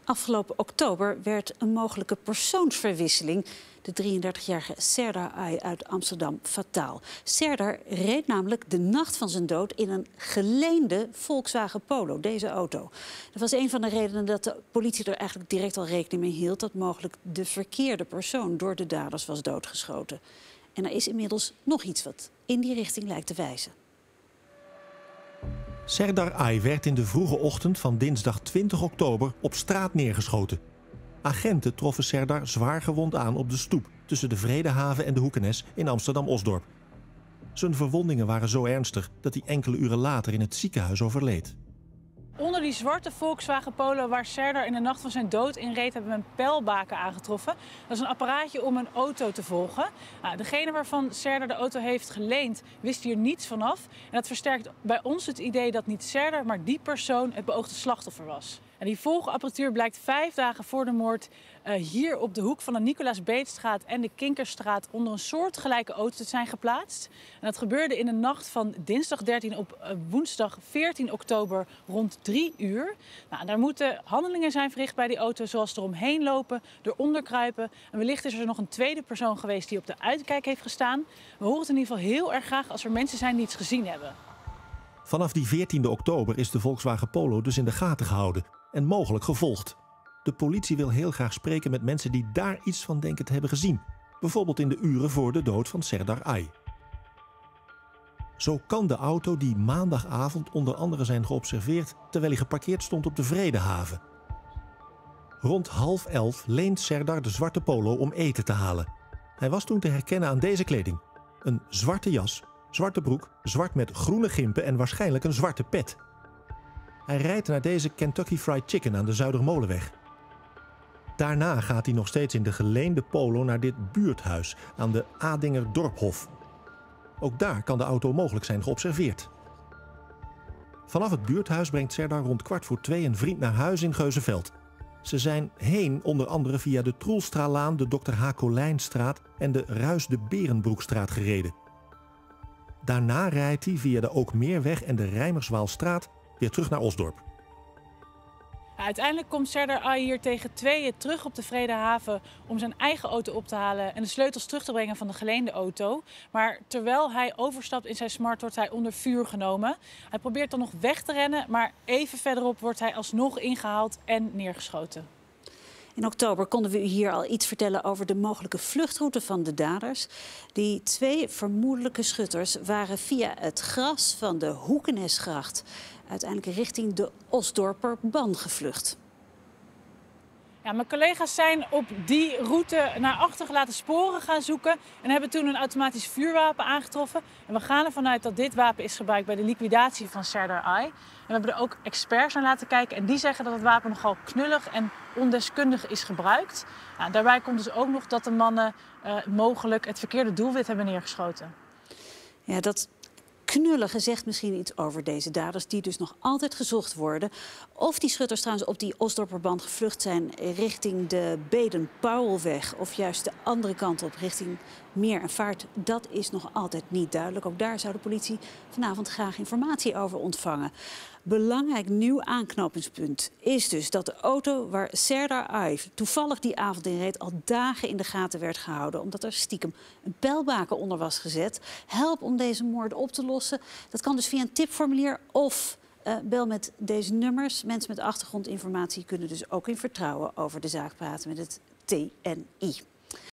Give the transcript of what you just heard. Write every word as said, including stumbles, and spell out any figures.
Afgelopen oktober werd een mogelijke persoonsverwisseling de drieëndertigjarige Serdar Ay uit Amsterdam fataal. Serdar reed namelijk de nacht van zijn dood in een geleende Volkswagen Polo, deze auto. Dat was een van de redenen dat de politie er eigenlijk direct al rekening mee hield dat mogelijk de verkeerde persoon door de daders was doodgeschoten. En er is inmiddels nog iets wat in die richting lijkt te wijzen. Serdar Ay werd in de vroege ochtend van dinsdag twintig oktober op straat neergeschoten. Agenten troffen Serdar zwaar gewond aan op de stoep tussen de Vredehaven en de Hoekenes in Amsterdam-Osdorp. Zijn verwondingen waren zo ernstig dat hij enkele uren later in het ziekenhuis overleed. Onder die zwarte Volkswagen Polo waar Serdar in de nacht van zijn dood in reed, hebben we een pijlbaken aangetroffen. Dat is een apparaatje om een auto te volgen. Nou, degene waarvan Serdar de auto heeft geleend, wist hier niets vanaf. En dat versterkt bij ons het idee dat niet Serdar, maar die persoon het beoogde slachtoffer was. En die volgapparatuur blijkt vijf dagen voor de moord uh, hier op de hoek van de Nicolaas Beetstraat en de Kinkerstraat onder een soortgelijke auto te zijn geplaatst. En dat gebeurde in de nacht van dinsdag dertien op uh, woensdag veertien oktober rond drie uur. Nou, daar moeten handelingen zijn verricht bij die auto, zoals eromheen lopen, eronder kruipen. En wellicht is er nog een tweede persoon geweest die op de uitkijk heeft gestaan. We horen het in ieder geval heel erg graag als er mensen zijn die iets gezien hebben. Vanaf die veertiende oktober is de Volkswagen Polo dus in de gaten gehouden en mogelijk gevolgd. De politie wil heel graag spreken met mensen die daar iets van denken te hebben gezien. Bijvoorbeeld in de uren voor de dood van Serdar Ay. Zo kan de auto die maandagavond onder andere zijn geobserveerd terwijl hij geparkeerd stond op de Vredehaven. Rond half elf leent Serdar de zwarte Polo om eten te halen. Hij was toen te herkennen aan deze kleding. Een zwarte jas, zwarte broek, zwart met groene gimpen en waarschijnlijk een zwarte pet. Hij rijdt naar deze Kentucky Fried Chicken aan de Zuidermolenweg. Daarna gaat hij nog steeds in de geleende Polo naar dit buurthuis aan de Adinger Dorphof. Ook daar kan de auto mogelijk zijn geobserveerd. Vanaf het buurthuis brengt Serdar rond kwart voor twee een vriend naar huis in Geuzenveld. Ze zijn heen onder andere via de Troelstralaan, de dokter H. Colijnstraat en de Ruis de Berenbroekstraat gereden. Daarna rijdt hij via de Ookmeerweg en de Rijmerswaalstraat weer terug naar Osdorp. Ja, uiteindelijk komt Serdar Ay hier tegen tweeën terug op de Vredehaven om zijn eigen auto op te halen en de sleutels terug te brengen van de geleende auto. Maar terwijl hij overstapt in zijn smart wordt hij onder vuur genomen. Hij probeert dan nog weg te rennen, maar even verderop wordt hij alsnog ingehaald en neergeschoten. In oktober konden we u hier al iets vertellen over de mogelijke vluchtroute van de daders. Die twee vermoedelijke schutters waren via het gras van de Hoekenesgracht uiteindelijk richting de Osdorperban gevlucht. Ja, mijn collega's zijn op die route naar achtergelaten sporen gaan zoeken en hebben toen een automatisch vuurwapen aangetroffen. En we gaan ervan uit dat dit wapen is gebruikt bij de liquidatie van Serdar Ay. En we hebben er ook experts naar laten kijken en die zeggen dat het wapen nogal knullig en ondeskundig is gebruikt. Nou, daarbij komt dus ook nog dat de mannen uh, mogelijk het verkeerde doelwit hebben neergeschoten. Ja, dat knullige zegt misschien iets over deze daders die dus nog altijd gezocht worden. Of die schutters trouwens op die Osdorperband gevlucht zijn richting de Baden-Powellweg of juist de andere kant op richting Meer en Vaart, dat is nog altijd niet duidelijk. Ook daar zou de politie vanavond graag informatie over ontvangen. Belangrijk nieuw aanknopingspunt is dus dat de auto waar Serdar Ay toevallig die avond in reed al dagen in de gaten werd gehouden, omdat er stiekem een pijlbaken onder was gezet. Help om deze moord op te lossen. Dat kan dus via een tipformulier of uh, bel met deze nummers. Mensen met achtergrondinformatie kunnen dus ook in vertrouwen over de zaak praten met het T N I.